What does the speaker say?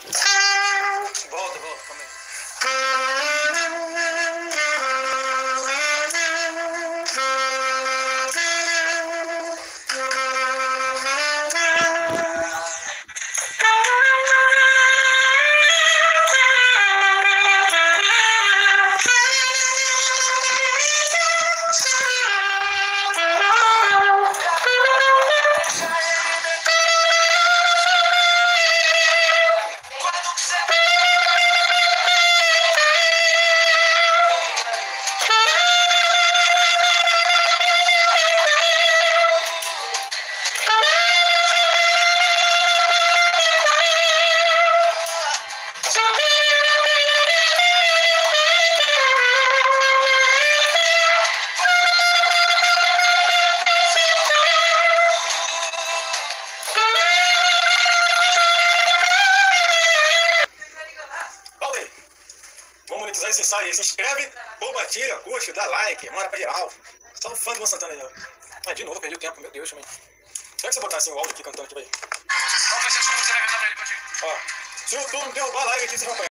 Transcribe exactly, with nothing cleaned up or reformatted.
Volta, volta, calma aí. Vamos monetizar esse ensaio aí. Se inscreve, compartilha, curte, dá like, manda pra geral. Só um fã do Luan Santana aí, ó. Ah, de novo, perdi o tempo, meu Deus, também. Será que você botar assim o áudio aqui cantando aqui, vai? Ó, se o YouTube derrubar a live aqui, vocês vão apanhar.